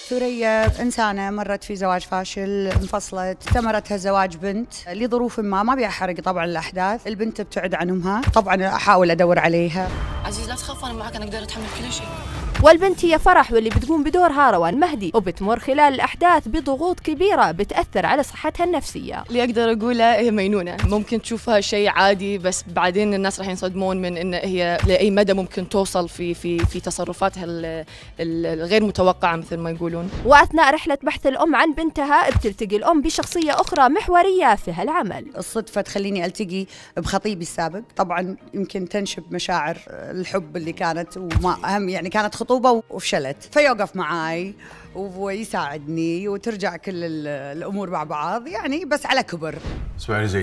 ثريا إنسانة مرت في زواج فاشل، انفصلت، ثمرتها زواج بنت لظروف ما أبي أحرق طبعا الأحداث. البنت ابتعد عن أمها، طبعا أحاول أدور عليها. عزيز لا تخاف، أنا معك، أنا أقدر أتحمل كل شيء. والبنت هي فرح، واللي بتقوم بدورها روان مهدي، وبتمر خلال الأحداث بضغوط كبيرة بتأثر على صحتها النفسية. اللي أقدر أقوله هي مينونة، ممكن تشوفها شيء عادي بس بعدين الناس راح ينصدمون من إن هي لأي مدى ممكن توصل في تصرفاتها الغير متوقعة مثل ما يقولون. وأثناء رحلة بحث الأم عن بنتها بتلتقي الأم بشخصية أخرى محورية في هالعمل. الصدفة تخليني ألتقي بخطيبي السابق، طبعا يمكن تنشب مشاعر الحب اللي كانت، وما أهم يعني كانت خطوبة وفشلت، فيوقف معاي ويساعدني وترجع كل الأمور مع بعض يعني، بس على كبر. اسمعني زين،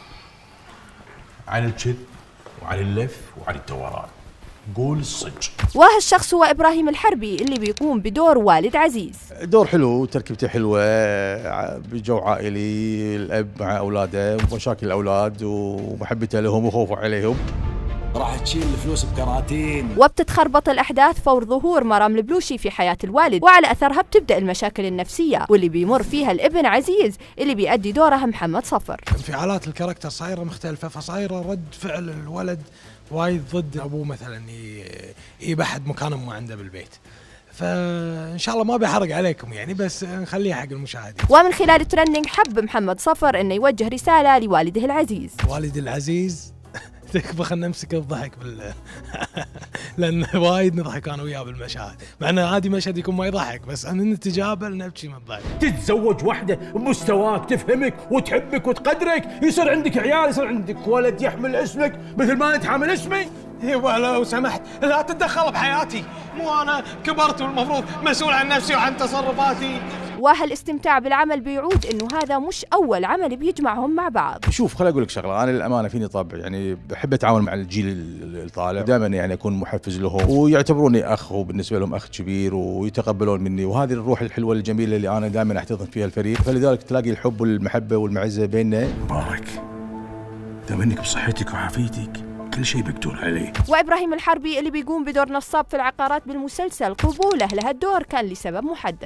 عن الكذب وعن اللف وعن الدوران، قول الصدق. وهالشخص هو إبراهيم الحربي اللي بيقوم بدور والد عزيز. دور حلو، تركيبته حلوة، بجو عائلي، الأب مع أولاده ومشاكل الأولاد ومحبته لهم وخوفه عليهم. راح تشيل الفلوس بكراتين. وبتتخربط الأحداث فور ظهور مرام البلوشي في حياة الوالد، وعلى أثرها بتبدأ المشاكل النفسية واللي بيمر فيها الابن عزيز اللي بيأدي دورها محمد صفر. انفعالات الكاركتر صايرة مختلفة، فصايرة رد فعل الولد وايد ضد أبوه، مثلا يبحد مكان أمه عنده بالبيت. فإن شاء الله ما بحرق عليكم يعني، بس نخليها حق المشاهدين. ومن خلال الترندنج حب محمد صفر إنه يوجه رسالة لوالده العزيز. والدي العزيز تكفى، خلنا نمسك الضحك لأن وايد نضحك أنا وياه بالمشاهد، مع أنه عادي مشهد يكون ما يضحك، بس أنا نتجابل نبكي من الضحك. تتزوج واحدة بمستواك، تفهمك وتحبك وتقدرك، يصير عندك عيال، يصير عندك ولد يحمل اسمك مثل ما أنت حامل اسمي. يبا لو سمحت لا تتدخل بحياتي، مو أنا كبرت والمفروض مسؤول عن نفسي وعن تصرفاتي. وهالاستمتاع بالعمل بيعود انه هذا مش اول عمل بيجمعهم مع بعض. شوف خليني اقول لك شغله، انا للامانه فيني طبع يعني بحب اتعاون مع الجيل الطالع، دائما يعني اكون محفز لهم ويعتبروني اخ، وبالنسبه لهم اخ كبير ويتقبلون مني، وهذه الروح الحلوه الجميله اللي انا دائما احتضن فيها الفريق، فلذلك تلاقي الحب والمحبه والمعزه بيننا. مبارك، دام انك بصحتك وعافيتك كل شيء مقدور عليه. وإبراهيم الحربي اللي بيقوم بدور نصاب في العقارات بالمسلسل، قبوله لهالدور كان لسبب محدد.